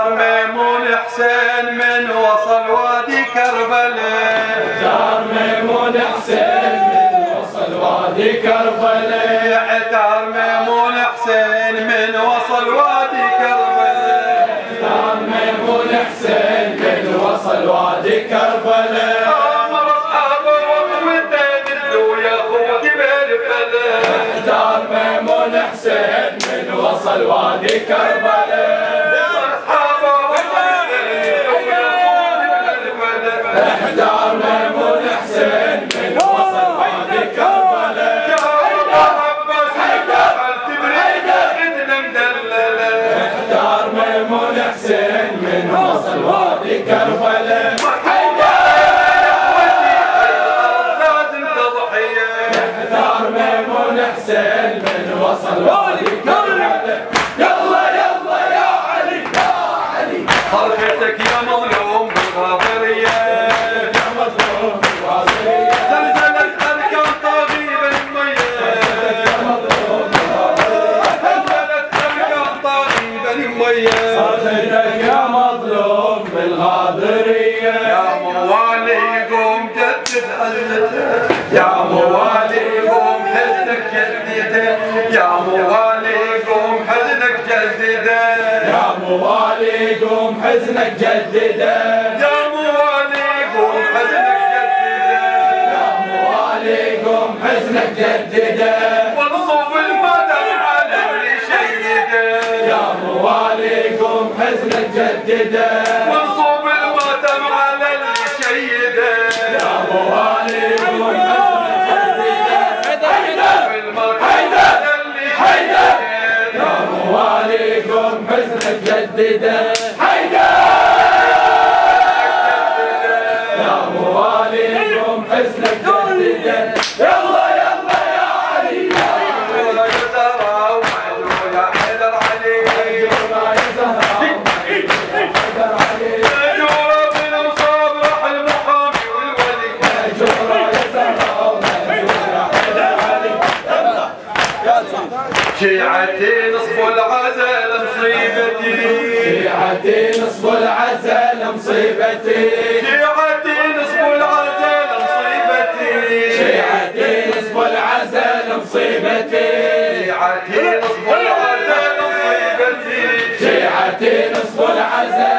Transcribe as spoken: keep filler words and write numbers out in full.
اختار ميمون حسين من وصل وادي كربلاء. اختار ميمون حسين من وصل وادي كربلاء. اختار ميمون حسين من وصل وادي كربلاء. اختار ميمون حسين من وصل وادي كربلاء. امر اصحابه وقوته دلوا يا اخو جبال فلا. اختار ميمون حسين من وصل وادي كربلاء. احضر ميمون حسين من وصل وادي كربلاء. احضر ميمون حسين من وصل وادي كربلاء. احضر ميمون حسين من وصل وادي كربلاء. يلا يلا يا علي يا علي. حركتك يا مظلوم بالغاضرية. يا مظلوم بالغاضرية. زلزلت أركان طبيب المية. يا مظلوم بالغاضرية. زلزلت أركان طبيب المية. صرختك يا مظلوم بالغاضرية. يا موالي قوم جدد حزنته. يا موالي قوم حزنك جدده. يا موالي قوم حزنك جدده. يا موالي قوم حزنك جدده. يا موالي قوم حزنك جدده. يا موالي قوم حزنك جدده. وانصب المدى على اللي شيده. يا موالي قوم حزنك جدده. وانصب المدى على اللي شيده. يا موالي قوم حزنك جدده. حيدر حيدر يا موالي قوم حزنك جدده. حيدر يا موالي قوم حزنك جدده. يلا يلا يا علي يا يا زهراء ومعجون يا حيدر علي. يا زهراء حيدر علي. مأجورة من وصاب راح المحامي والولي. مأجورة يا زهراء مأجورة يا حيدر علي. شيعتي نصب العزل مصيبتي. شيعتي نصب العزل مصيبتي. شيعتي نصب العزل مصيبتي. شيعتي نصب العزل مصيبتي. شيعتي نصب العزل مصيبتي. شيعتي نصب العزل